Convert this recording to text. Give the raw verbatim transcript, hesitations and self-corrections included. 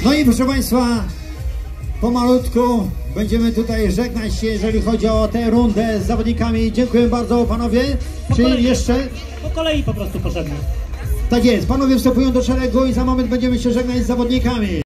No i proszę Państwa, pomalutku będziemy tutaj żegnać się, jeżeli chodzi o tę rundę z zawodnikami. Dziękuję bardzo panowie. Po Czy kolei, jeszcze? Po kolei po prostu potrzebne. Tak jest, panowie wstępują do szeregu i za moment będziemy się żegnać z zawodnikami.